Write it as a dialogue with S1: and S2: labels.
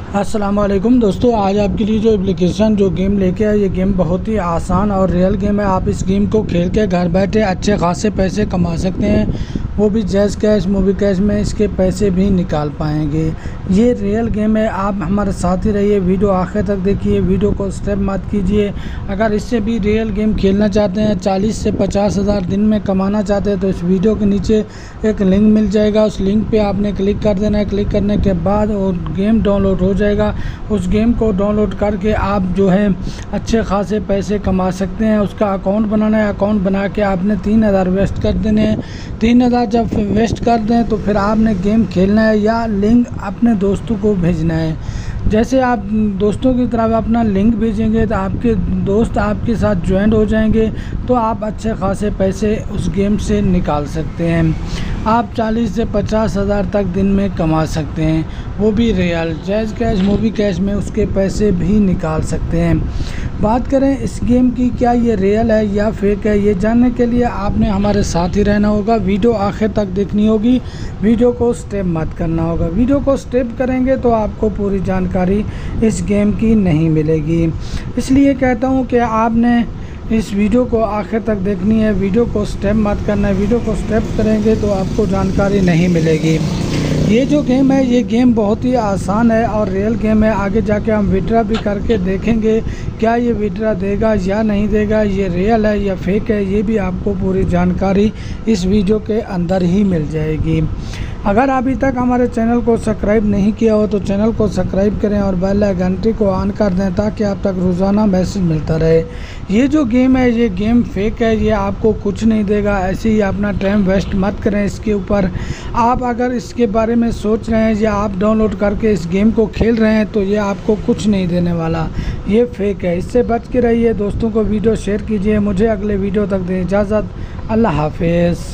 S1: अस्सलामुअलैकुम दोस्तों, आज आपके लिए जो एप्लीकेशन जो गेम लेके आया, ये गेम बहुत ही आसान और रियल गेम है। आप इस गेम को खेल के घर बैठे अच्छे खासे पैसे कमा सकते हैं, वो भी जैज़ कैश, मूवी कैश में इसके पैसे भी निकाल पाएंगे। ये रियल गेम है। आप हमारे साथ ही रहिए, वीडियो आखिर तक देखिए, वीडियो को स्किप मत कीजिए। अगर इससे भी रियल गेम खेलना चाहते हैं, 40 से 50 हज़ार दिन में कमाना चाहते हैं, तो इस वीडियो के नीचे एक लिंक मिल जाएगा। उस लिंक पे आपने क्लिक कर देना है। क्लिक करने के बाद और गेम डाउनलोड हो जाएगा। उस गेम को डाउनलोड करके आप जो है अच्छे खासे पैसे कमा सकते हैं। उसका अकाउंट बनाना है। अकाउंट बना के आपने 3000 वेस्ट कर देने हैं। 3000 जब वेस्ट कर दें तो फिर आपने गेम खेलना है या लिंक अपने दोस्तों को भेजना है। जैसे आप दोस्तों की तरफ अपना लिंक भेजेंगे तो आपके दोस्त आपके साथ ज्वाइन हो जाएंगे, तो आप अच्छे खासे पैसे उस गेम से निकाल सकते हैं। आप 40 से 50 हज़ार तक दिन में कमा सकते हैं, वो भी real. Jazz cash, movie cash में उसके पैसे भी निकाल सकते हैं। बात करें इस गेम की, क्या ये रियल है या फेक है, ये जानने के लिए आपने हमारे साथ ही रहना होगा। वीडियो आखिर तक देखनी होगी, वीडियो को स्टेप मत करना होगा। वीडियो को स्टेप करेंगे तो आपको पूरी जानकारी इस गेम की नहीं मिलेगी। इसलिए कहता हूँ कि आपने इस वीडियो को आखिर तक देखनी है, वीडियो को स्टेप मत करना है। वीडियो को स्टेप करेंगे तो आपको जानकारी नहीं मिलेगी। ये जो गेम है, ये गेम बहुत ही आसान है और रियल गेम है। आगे जाके हम विड्रा भी करके देखेंगे क्या ये विड्रा देगा या नहीं देगा, ये रियल है या फेक है, ये भी आपको पूरी जानकारी इस वीडियो के अंदर ही मिल जाएगी। अगर अभी तक हमारे चैनल को सब्सक्राइब नहीं किया हो तो चैनल को सब्सक्राइब करें और बेल घंटी को ऑन कर दें ताकि आप तक रोज़ाना मैसेज मिलता रहे। ये जो गेम है, ये गेम फेक है, ये आपको कुछ नहीं देगा। ऐसे ही अपना टाइम वेस्ट मत करें इसके ऊपर। आप अगर इसके बारे में सोच रहे हैं या आप डाउनलोड करके इस गेम को खेल रहे हैं तो ये आपको कुछ नहीं देने वाला, ये फेक है। इससे बच के रहिए। दोस्तों को वीडियो शेयर कीजिए। मुझे अगले वीडियो तक दें इजाज़त। अल्लाह हाफिज़।